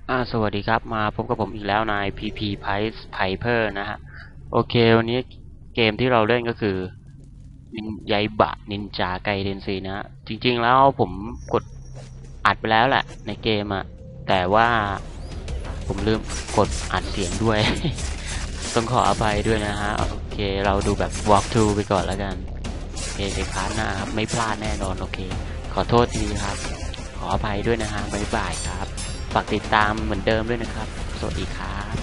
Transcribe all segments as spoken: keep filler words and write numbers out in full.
อ่าสวัสดีครับมาพบกับผมอีกแล้วนาย พี พี Price Piper นะฮะโอเควันนี้เกมที่เราเล่นก็คือนินยายบะนินจาไกเดนซีนะฮะจริงๆแล้วผมกดอัดไปแล้วแหละในเกมอะแต่ว่าผมลืมกดอัดเสียงด้วย ต้องขออภัยด้วยนะฮะโอเคเราดูแบบ walk through ไปก่อนแล้วกันโอเคในพาร์ทหน้าครับไม่พลาดแน่นอนโอเคขอโทษทีครับขออภัยด้วยนะฮะบ๊ายบายครับฝากติดตามเหมือนเดิมด้วยนะครับสวัสดีครับ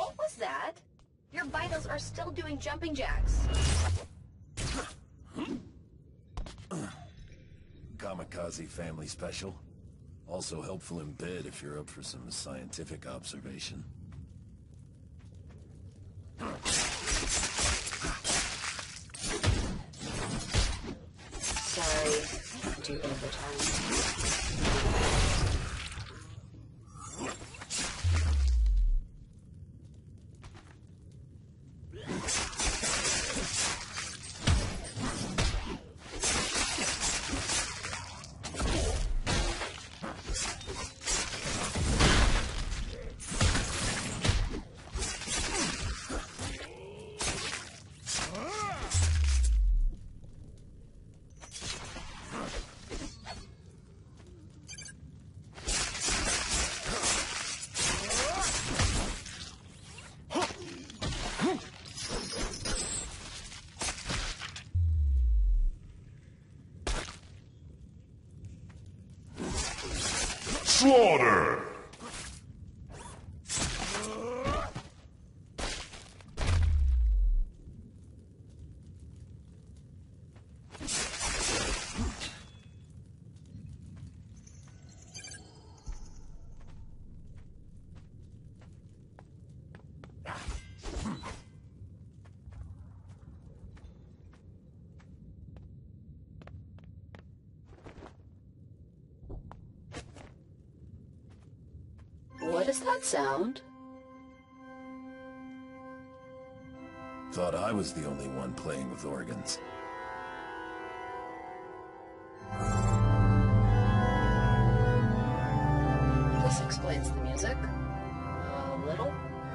What was that? Your vitals are still doing jumping jacks. Kamikaze family special. Also helpful in bed if you're up for some scientific observation. Sorry, do overtime. Slaughter! What does that sound? Thought I was the only one playing with organs. This explains the music. A little.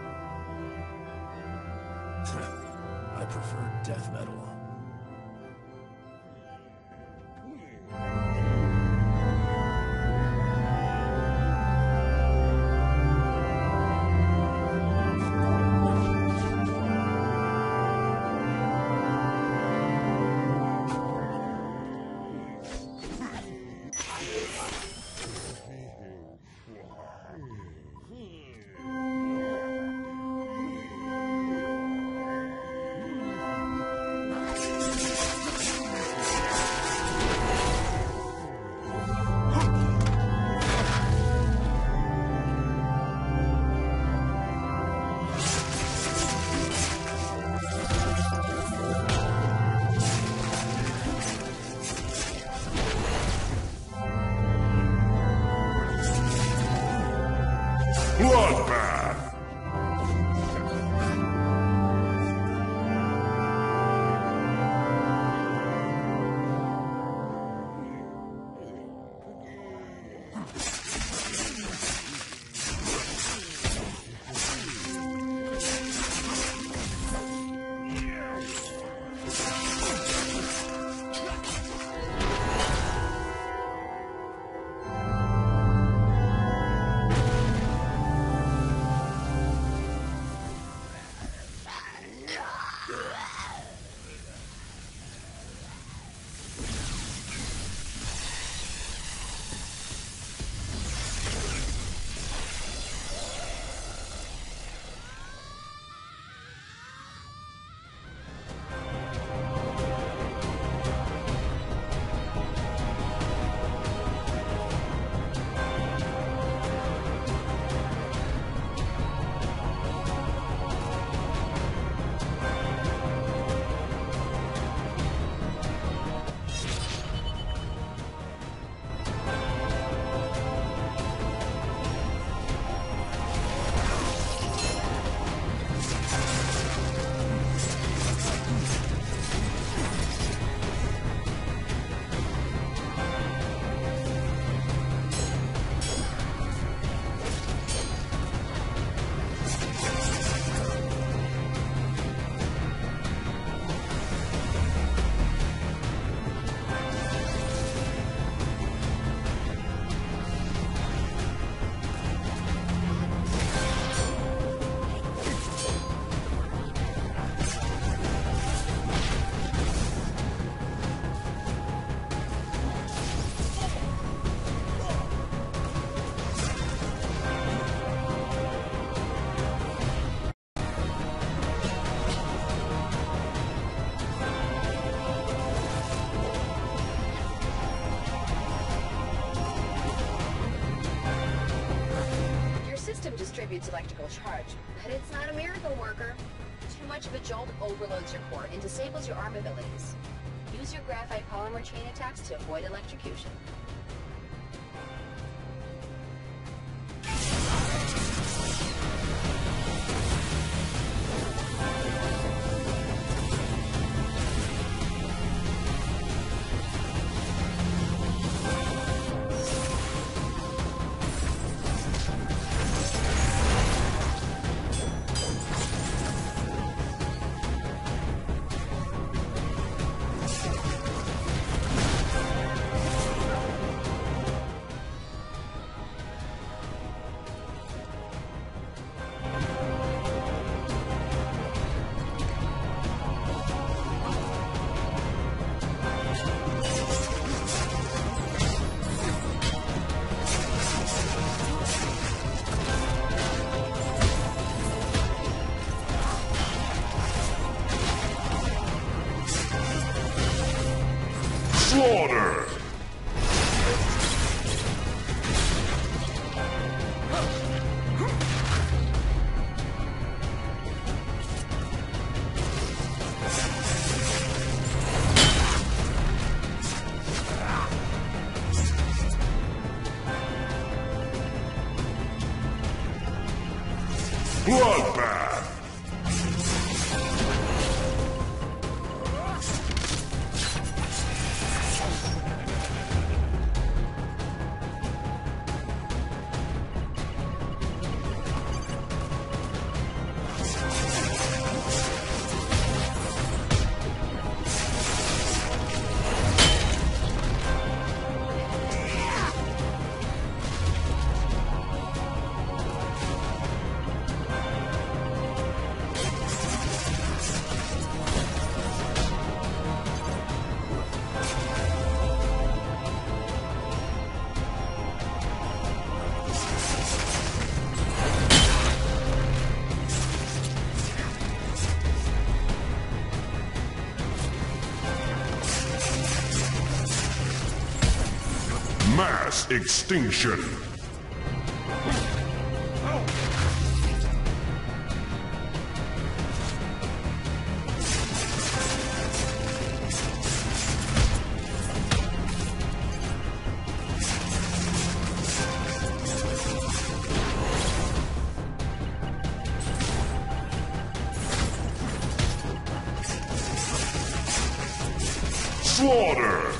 I prefer death metal. system distributes electrical charge, but it's not a miracle worker. Too much of a jolt overloads your core and disables your arm abilities. Use your graphite polymer chain attacks to avoid electrocution. Slaughter! Bloodbath! Mass extinction! Slaughter!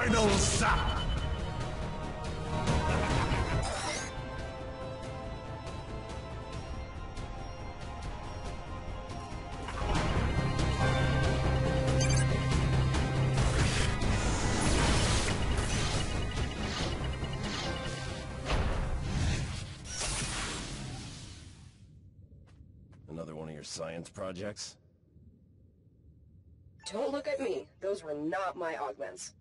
final sap! Another one of your science projects? Don't look at me. Those were not my augments.